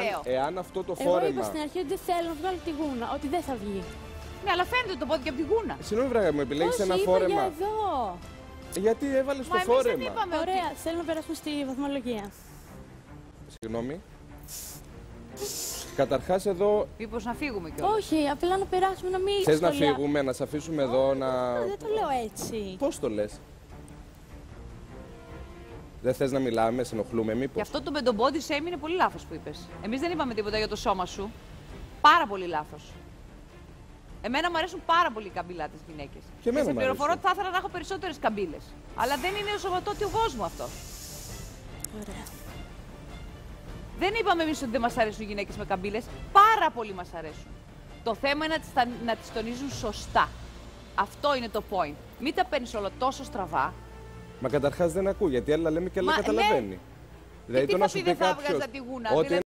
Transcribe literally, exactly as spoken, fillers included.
λέω. Εάν αυτό το Εγώ φόρεμα. είπα στην αρχή ότι δεν θέλω να βγάλω τη γούνα, ότι δεν θα βγει. Ναι, αλλά φαίνεται το πόδι και από τη γούνα. Συγγνώμη, βράγα μου, επιλέγει Όχι, ένα είπα φόρεμα. για εδώ. Γιατί έβαλε το Μα εμείς δεν φόρεμα. είπαμε Ωραία, ότι... θέλω να περάσουμε στη βαθμολογία. Συγγνώμη. Καταρχάς εδώ. Μήπως να φύγουμε κιόλας. Όχι, απλά να περάσουμε να μην. Θες να σχολιά. φύγουμε, να σε αφήσουμε εδώ να. Δεν το λέω έτσι. Πώς το λες. Δεν θες να μιλάμε, σε ενοχλούμε Και μήπως. αυτό το με τον body shame είναι πολύ λάθος που είπες. Εμείς δεν είπαμε τίποτα για το σώμα σου. Πάρα πολύ λάθος. Εμένα μου αρέσουν πάρα πολύ οι καμπυλάτες γυναίκες. Και, εμένα σε μου πληροφορώ αρέσουν. ότι θα ήθελα να έχω περισσότερες καμπύλες. Αλλά δεν είναι ο σωματότυπός μου αυτό. Ωραία. Δεν είπαμε εμείς ότι δεν μας αρέσουν οι γυναίκες με καμπύλες. Πάρα πολύ μας αρέσουν. Το θέμα είναι να τις, τα- να τις τονίζουν σωστά. Αυτό είναι το point. Μην τα παίρνεις όλο τόσο στραβά. Μα καταρχάς δεν ακούει, γιατί άλλα λέμε και άλλα Μα, καταλαβαίνει. Και τι το θα να σου πει πει δεν θα κάποιος έβγαζα τη γούνα. ότι Δηλαδή,